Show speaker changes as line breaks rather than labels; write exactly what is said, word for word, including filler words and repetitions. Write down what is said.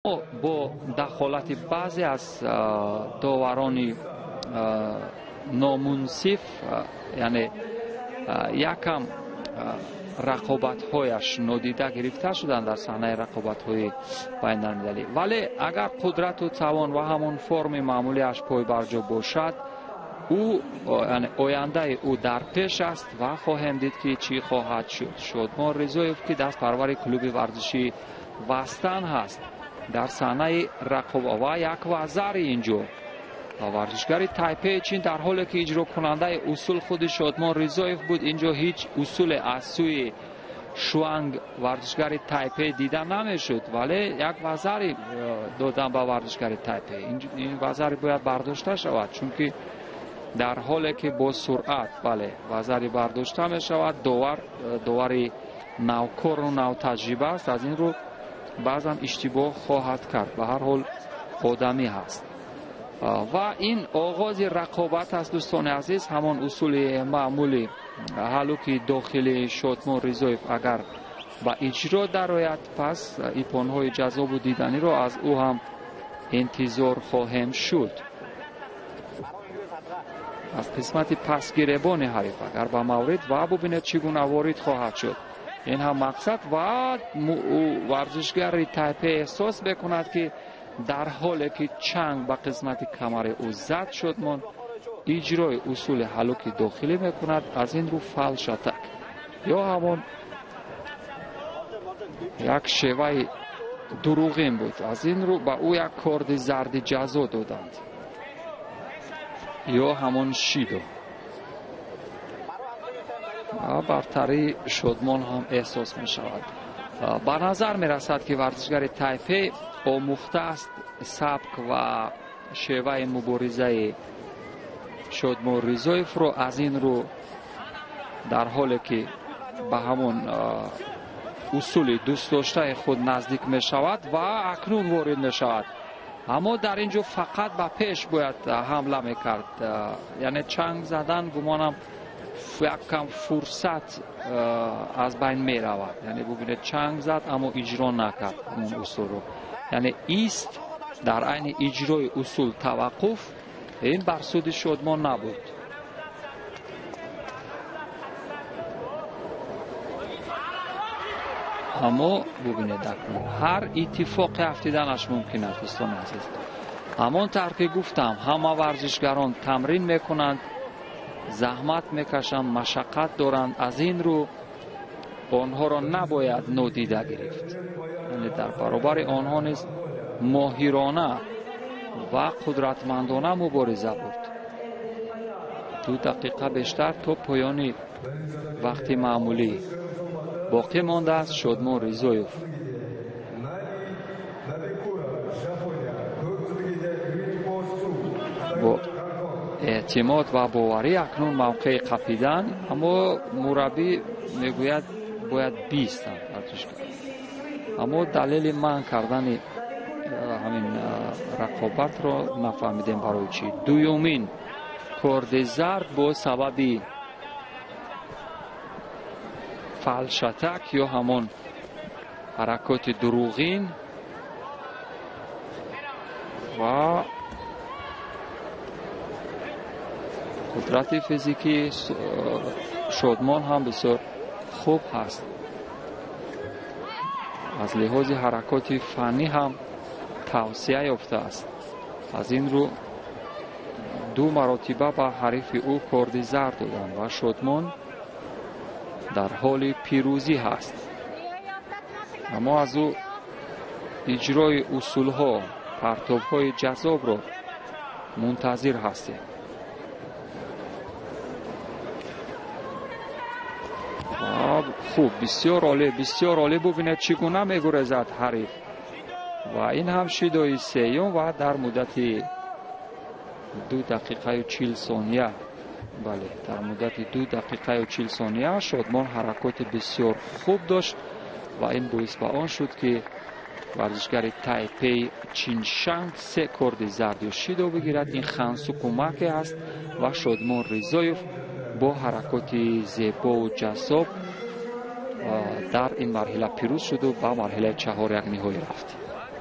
با دخالت بعضی از داوران نامنصف، یعنی یکم رقابت‌هایش نادیده گرفته شدند در صحنه رقابت‌های بین‌المللی، ولی اگر قدرت و توان و همون فرم معمولیش پای بر جا باشد، او یعنی آینده او در پیش است و خواهیم دید که چی خواهد شد. شادمان رضایف که دست پرور کلوب ورزشی وستن هست در صحنه رقابت و یک وزر اینجا ورزشگر تایپه چین در حالی که اجرا کننده اصول خود شادمان رضایف بود، اینجا هیچ اصول از سوی شوانگ ورزشگر تایپه دیده نمیشد، ولی یک وزری دادن به ورزشگر تایپه. این وزری باید برداشته شود، چون که در حالی که با سرعت بله وزری برداشته می شود، داور داوری نوکار و نو تجربه است، از این رو بعضا اشتباه خواهد کرد. به هر حال آدمی هست و این آغاز رقابت است دوستان عزیز. همان اصول معمولی حلوک داخلی شادمان رضایف اگر با اجرا درآید، پس ایپانهای جذاب و دیدنی را از او هم انتظار خواهیم شد. از قسمت پسگیربان حریف اگر با مورد و ببینید چگونه وارد خواهد شد، این هم مقصد و ورزشگر تایپه احساس بکند که در حالی که چنگ به قسمت کمر او زد شد، من اجرای اصول حلوک داخلی میکند. از این رو فال شتک یا همون یک شیوه دروغین بود، از این رو به او یک کارد زرد جزا دادند یا همون شیدو. برتری شادمان هم احساس می شود. به نظر می رسد که ورزشگر تایپه آموخته است سبک و شیوه مبارزه شادمان رضایف رو، از این رو در حالی که به همون اصول دوست داشته خود نزدیک می شود و اکنون وارد می شود، اما در اینجا فقط به پیش باید حمله می کرد، یعنی چنگ زدن گمانم یک کم فرصت از بین می رود. یعنی ببینید چنگ زد اما اجرا نکرد اون اصول رو، یعنی ایست در عین اجرای اصول توقف، این بر سود شادمان نبود. اما ببینید هر اتفاقی افتیدنش ممکن است دوستان عزیز. همان طور که گفتم همه ورزشگران تمرین میکنند، زحمت میکشند، مشقت دارند، از این رو آنها را نباید نادیده گرفت. یعنی در برابر آنها نیز ماهرانه و قدرتمندانه مبارزه بود. دو دقیقه بیشتر تا پایان وقت معمولی باقی مانده است. شادمان رضایف با اعتماد و باوری اکنون موقع قپیدن، اما مربی میگوید باید بیست هم اما دلیل من کردن همین رقابت را نفهمیدیم برای چی. دویومین کارد زرد با سبب فالشتک یا همون حرکات دروغین و قدرت فیزیکی شادمان هم بسیار خوب هست. از لحاظ حرکات فنی هم توسعه یافته است. از این رو دو مرتبه به حریف او کارد زرد دادند و شادمان در حال پیروزی هست. اما از او اجرای اصول ها، پرتاب های جذاب را منتظر هستیم. خوب، بسیار عالی، بسیار عالی. ببینید چگونه میگریزد حریف و این هم شیدای سیوم و در مدت دو دقیقه و چهل ثانیه بله در مدت دو دقیقه و چهل ثانیه شادمان حرکات بسیار خوب داشت و این باعث به آن شد که ورزشگر تایپه چینشنگ سه کارد زرد و شیدو بگیرد. این خنسو کمک است و شادمان رضایف با حرکات زیبا و جذاب در این مرحله پیروز شد و به مرحله چهار یک نهایی رفت.